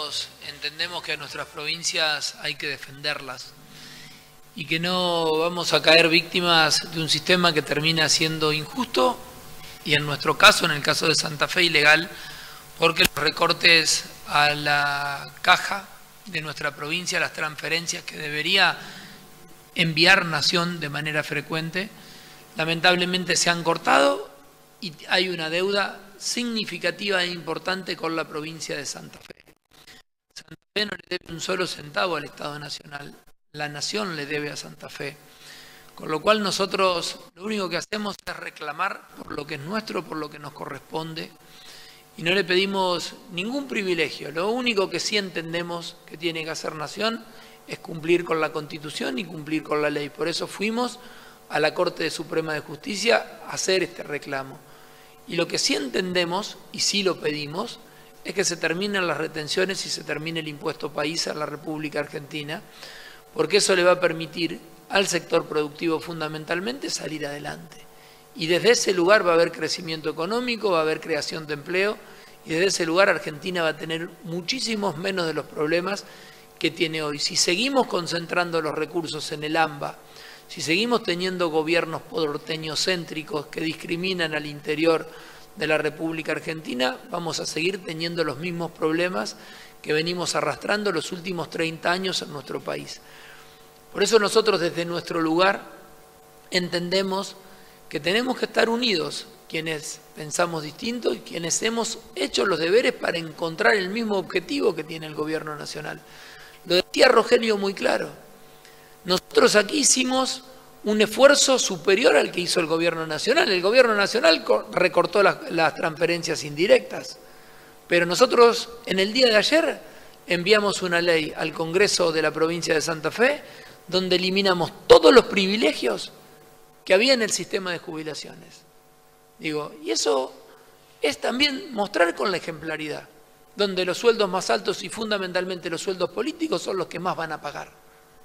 nosotros entendemos que a nuestras provincias hay que defenderlas y que no vamos a caer víctimas de un sistema que termina siendo injusto y en nuestro caso, en el caso de Santa Fe, ilegal, porque los recortes a la caja de nuestra provincia, las transferencias que debería enviar Nación de manera frecuente, lamentablemente se han cortado y hay una deuda significativa e importante con la provincia de Santa Fe. Santa Fe no le debe un solo centavo al Estado Nacional, la Nación le debe a Santa Fe. Con lo cual nosotros lo único que hacemos es reclamar por lo que es nuestro, por lo que nos corresponde, y no le pedimos ningún privilegio. Lo único que sí entendemos que tiene que hacer Nación es cumplir con la Constitución y cumplir con la ley. Por eso fuimos a la Corte Suprema de Justicia a hacer este reclamo. Y lo que sí entendemos, y sí lo pedimos, es que se terminen las retenciones y se termine el impuesto país a la República Argentina, porque eso le va a permitir al sector productivo fundamentalmente salir adelante. Y desde ese lugar va a haber crecimiento económico, va a haber creación de empleo, y desde ese lugar Argentina va a tener muchísimos menos de los problemas que tiene hoy. Si seguimos concentrando los recursos en el AMBA, si seguimos teniendo gobiernos porteños céntricos que discriminan al interior de la República Argentina, vamos a seguir teniendo los mismos problemas que venimos arrastrando los últimos 30 años en nuestro país. Por eso nosotros desde nuestro lugar entendemos que tenemos que estar unidos, quienes pensamos distinto y quienes hemos hecho los deberes para encontrar el mismo objetivo que tiene el Gobierno Nacional. Lo decía Rogelio muy claro. Nosotros aquí hicimos un esfuerzo superior al que hizo el Gobierno Nacional. El Gobierno Nacional recortó las transferencias indirectas, pero nosotros en el día de ayer enviamos una ley al Congreso de la provincia de Santa Fe donde eliminamos todos los privilegios que había en el sistema de jubilaciones. Y eso es también mostrar con la ejemplaridad, donde los sueldos más altos y fundamentalmente los sueldos políticos son los que más van a pagar.